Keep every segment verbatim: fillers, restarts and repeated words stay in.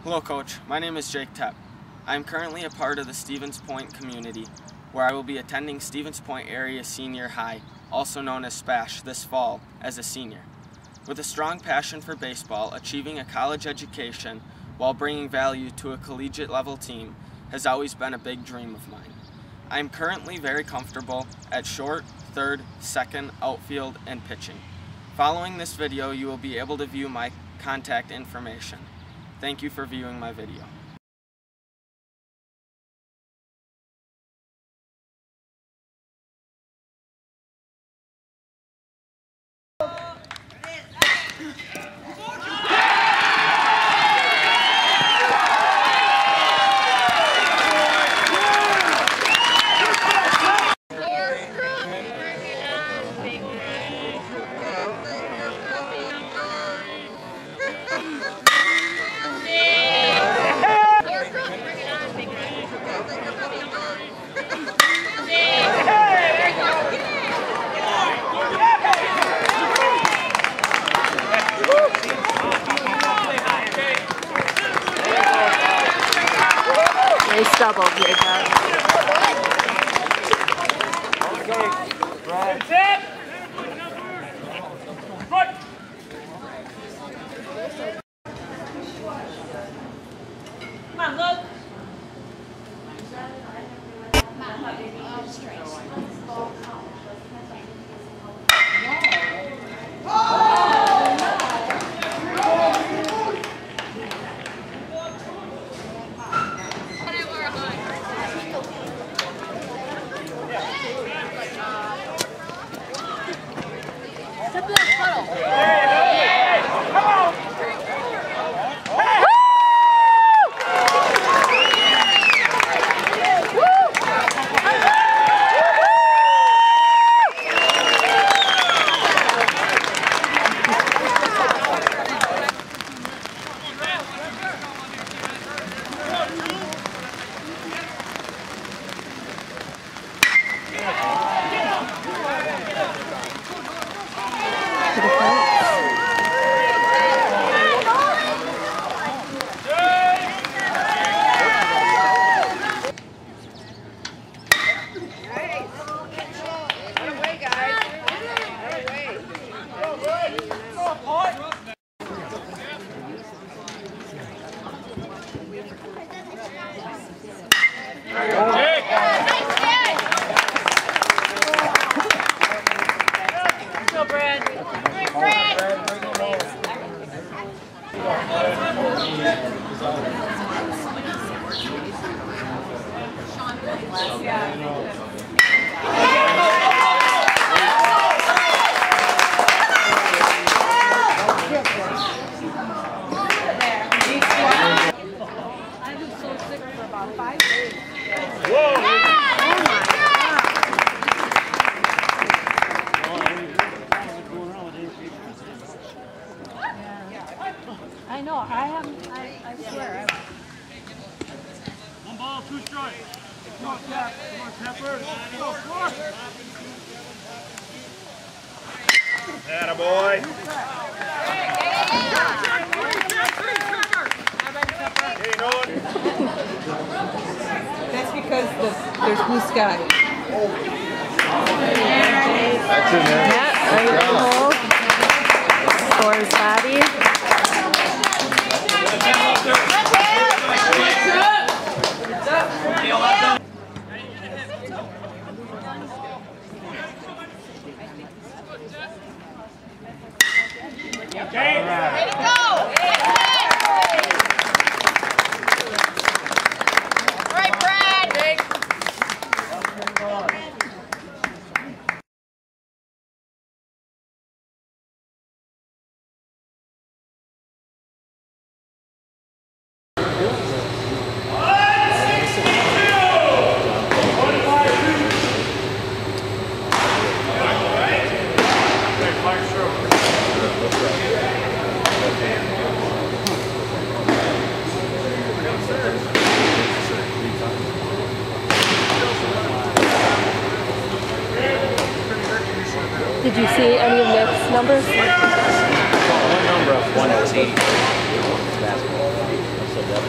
Hello Coach, my name is Jake Tepp. I am currently a part of the Stevens Point community, where I will be attending Stevens Point Area Senior High, also known as SPASH, this fall as a senior. With a strong passion for baseball, achieving a college education while bringing value to a collegiate level team has always been a big dream of mine. I am currently very comfortable at short, third, second, outfield, and pitching. Following this video, you will be able to view my contact information. Thank you for viewing my video. Nice double, Jacob. Okay, Brad. Tepp! Right. Come on, look. I know, I haven't, I, I swear. I... One ball, two strikes. Come on, Tepp. Come on, Tepper. Go, four. Attaboy. That's because the, there's blue sky. That's in there. Yeah, there you go. Scores Bobby. Okay. Ready to go! All right, Brad. Did you see any of Nick's numbers? One number of one was eighty. Basketball. So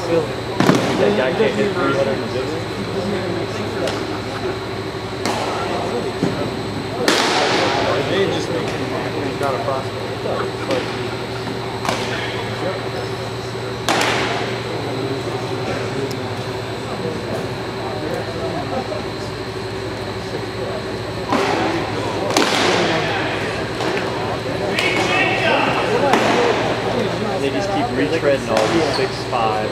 That guy can't hit three hundred in the big one. They just make he's not a prospect. But they just keep retreading all these six five.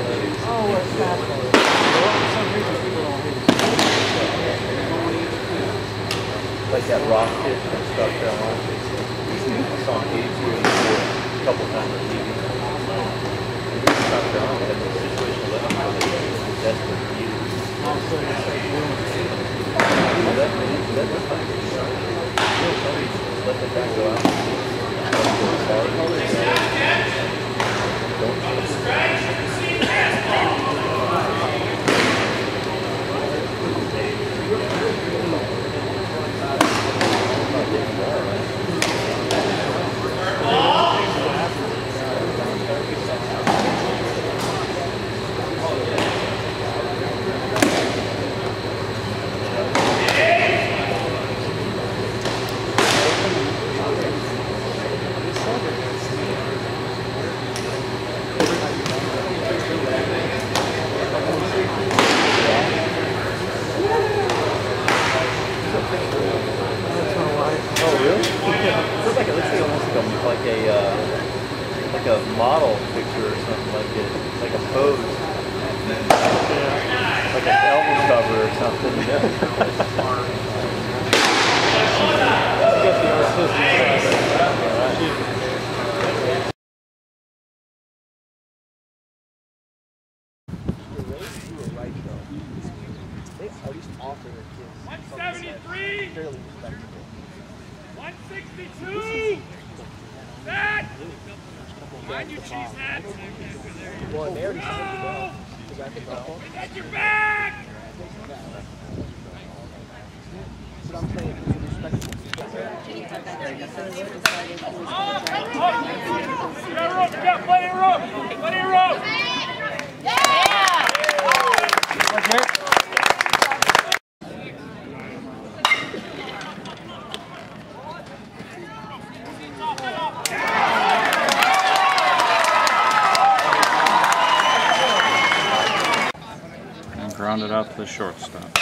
Like that rock kid from South Carolina. I saw him eighty-two a couple times on T V. South Carolina had this situation let him go. They were desperate to use. That that was like let the guy go out. Oh really? It looks like it looks like almost like a like a uh, like a model picture or something like it, like a pose, like an album cover or something. You know? one seventy-three. one sixty-two. Set. Mind your cheese hats. Well, they already Go. Get your back. Up, up. You got rope. You got plenty of rope. Plenty of rope. And grounded out to the shortstop.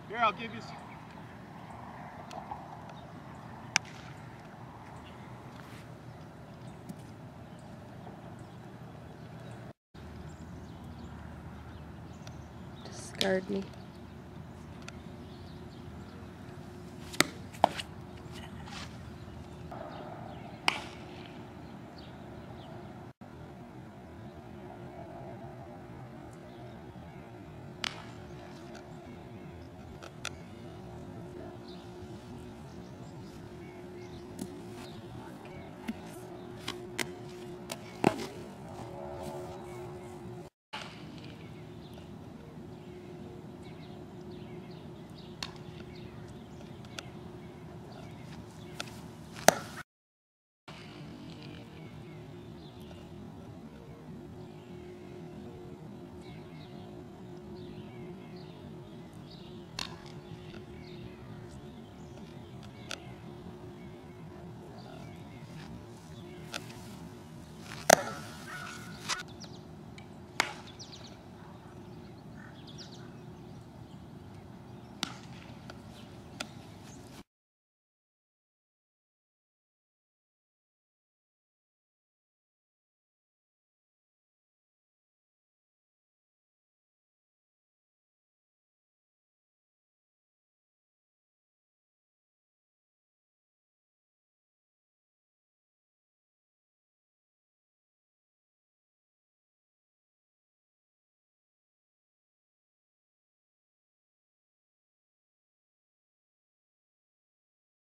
Here, I'll give you. Discard me.